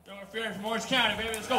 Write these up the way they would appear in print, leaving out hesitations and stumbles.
Don't interfere from Orange County, baby. Let's go.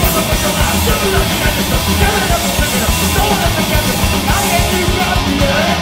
Yeah.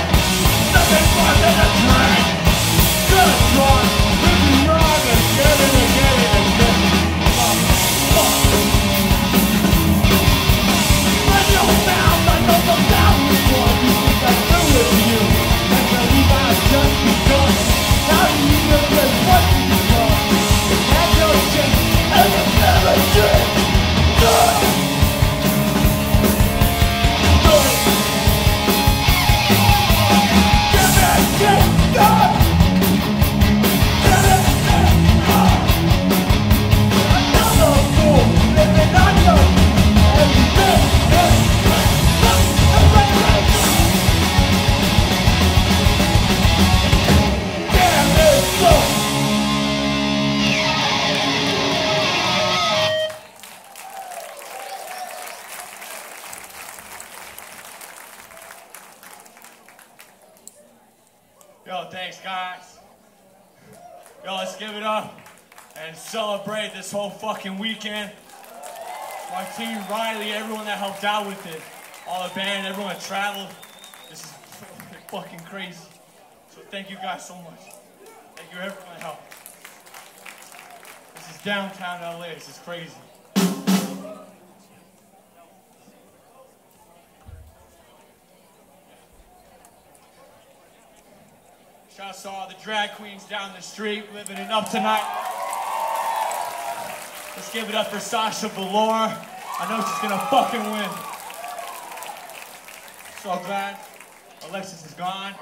Yo, thanks, guys. Yo, let's give it up and celebrate this whole fucking weekend. My team, Riley, everyone that helped out with it, all the band, everyone that traveled. This is fucking crazy. So thank you guys so much. Thank you everyone that helped. This is downtown LA. This is crazy. Shouts to all the drag queens down the street living it up tonight. Let's give it up for Sasha Velour. I know she's gonna fucking win. So glad Alexis is gone.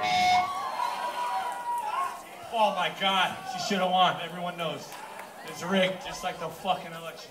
Oh my God, she should have won. Everyone knows. It's rigged, just like the fucking election.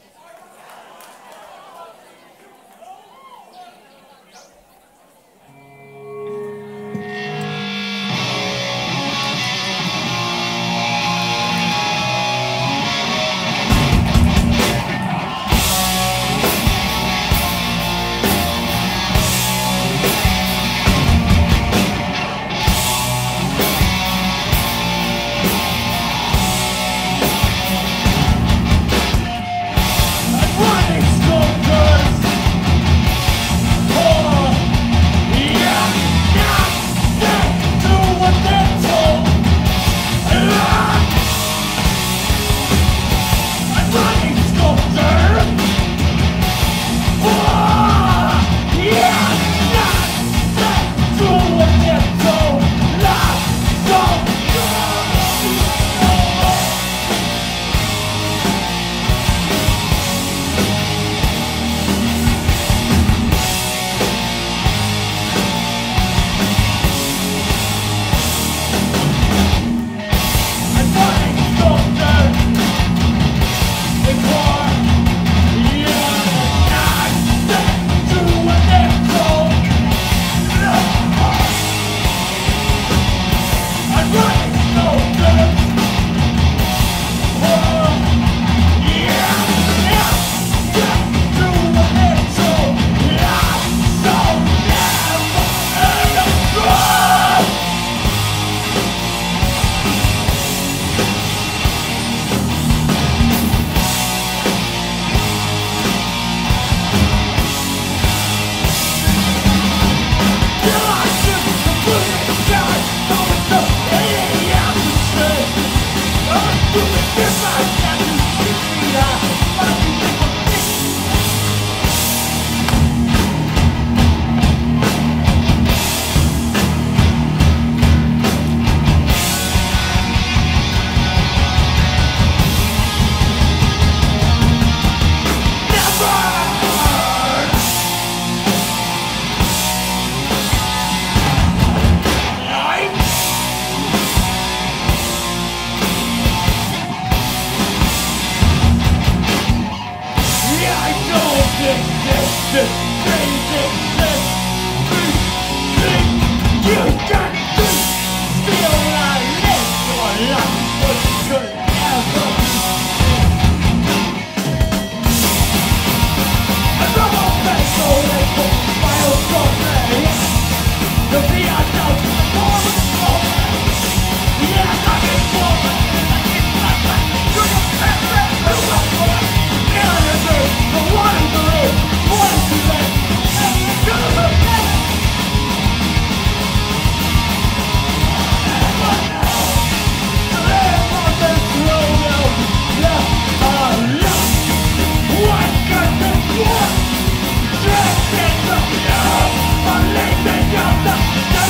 Dressed in the love, believing you're the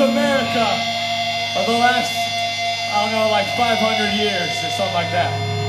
America of the last, I don't know, like 500 years or something like that.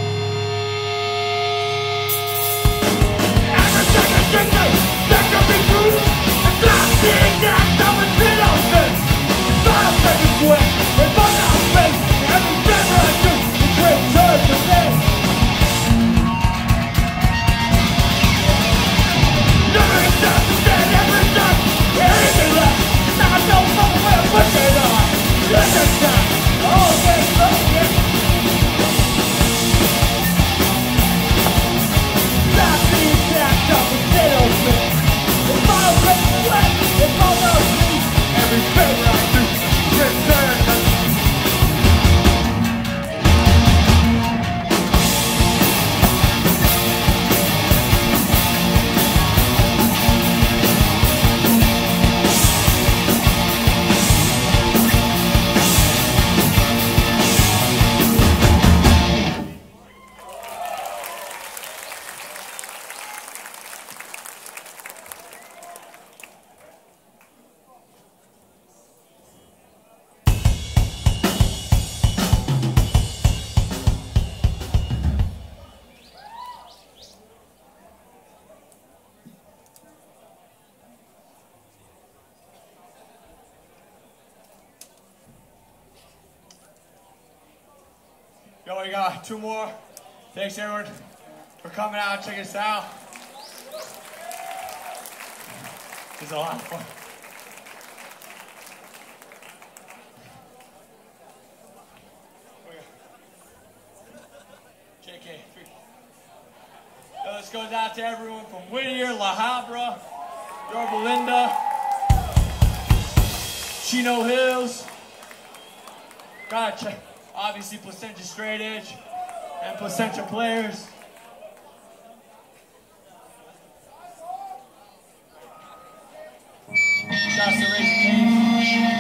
Yo, we got two more. Thanks everyone for coming out and checking us out. It's a lot of fun. JK, yo, this goes out to everyone from Whittier, La Habra, Yorba Linda, Chino Hills. Gotta check. Obviously, Placentia Straight Edge and Placentia Players. Shouts to Raising Cane's.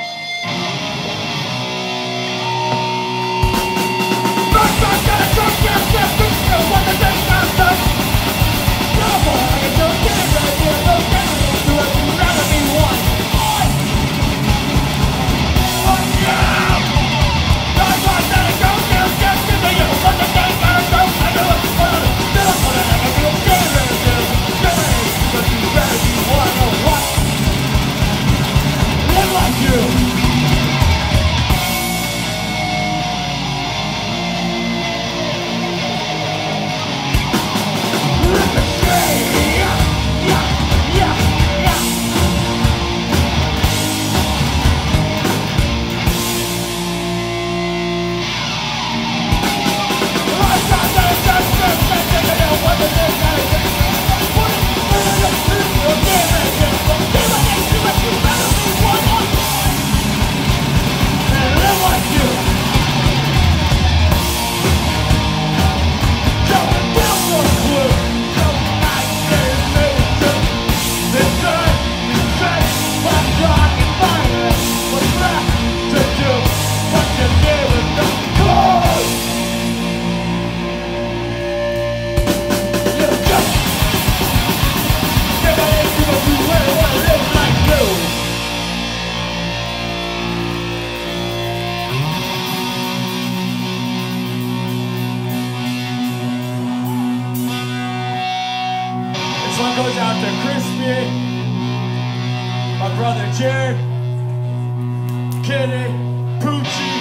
This one goes out to Crispy, my brother Jared, Kitty, Poochie,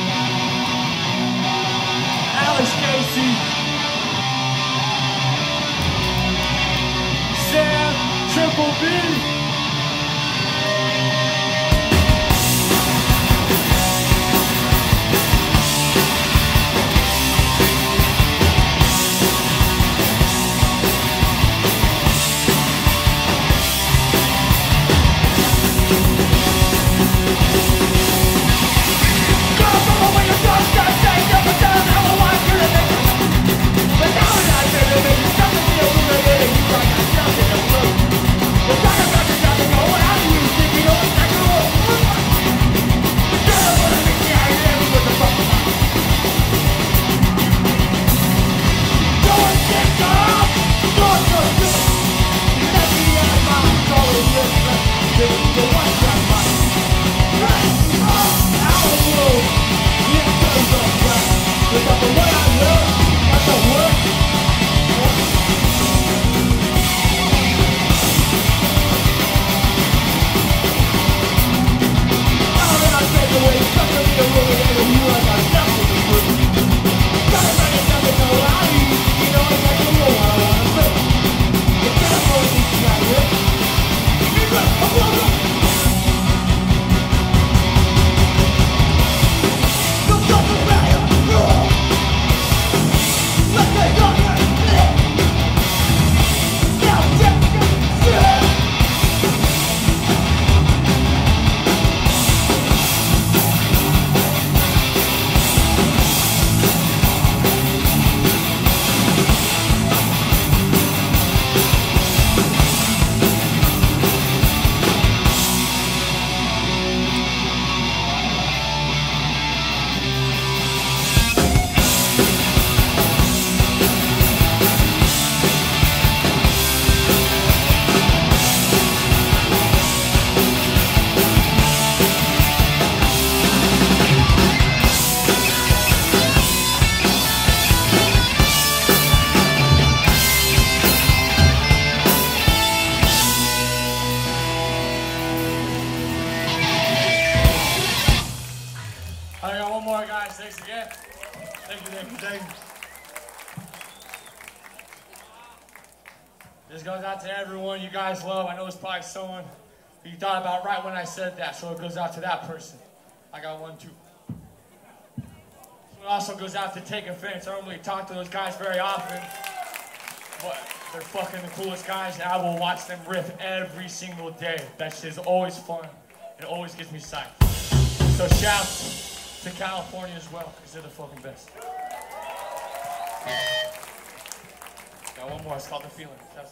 Alex Casey, Sam, Triple B. But now I got to make something to do with it. You got something to prove. Thank you, thank you. This goes out to everyone you guys love. I know it's probably someone who you thought about right when I said that, so it goes out to that person. I got one too. It also goes out to Take Offense. I don't really talk to those guys very often, but they're fucking the coolest guys, and I will watch them riff every single day. That shit is always fun, and it always gets me psyched. So shouts to California as well, because they're the fucking best. Got one more, it's called The Feeling. Shouts.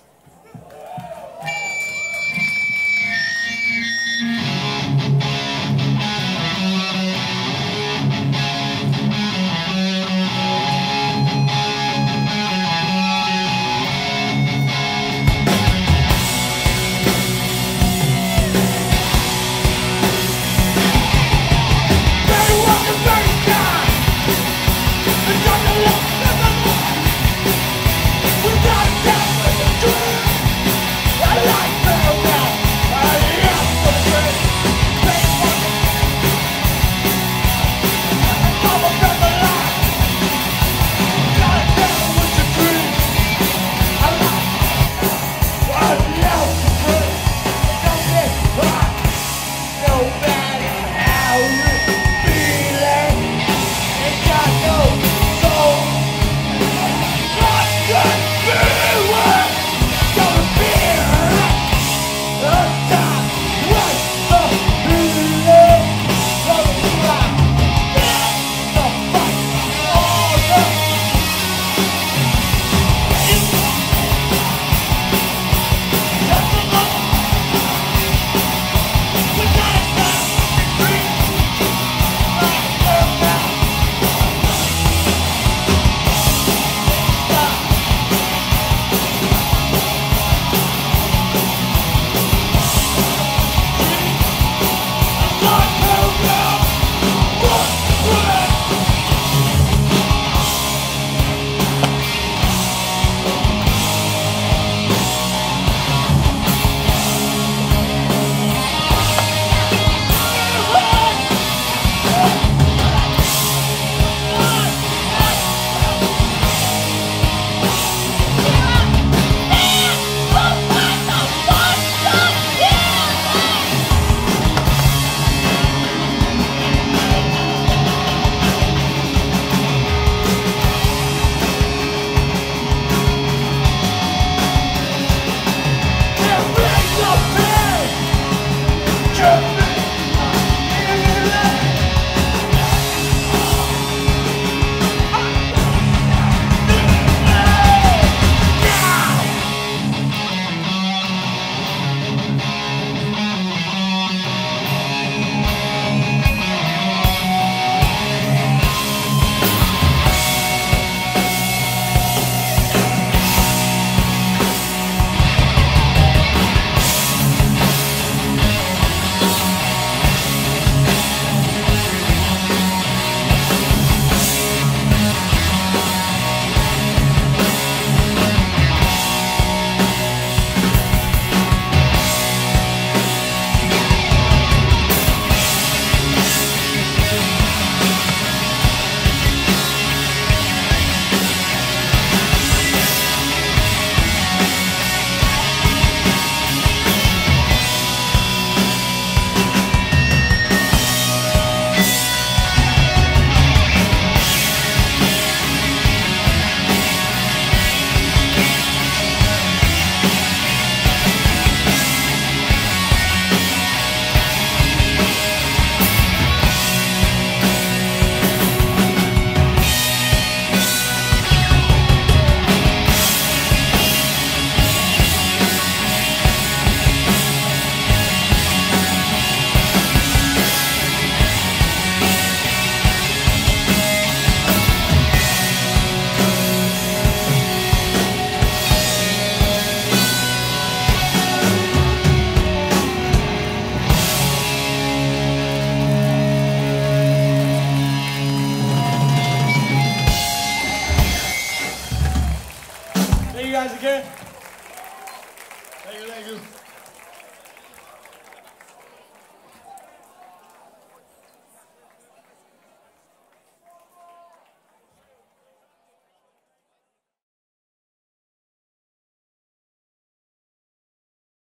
Thank you guys again. Thank you, thank you.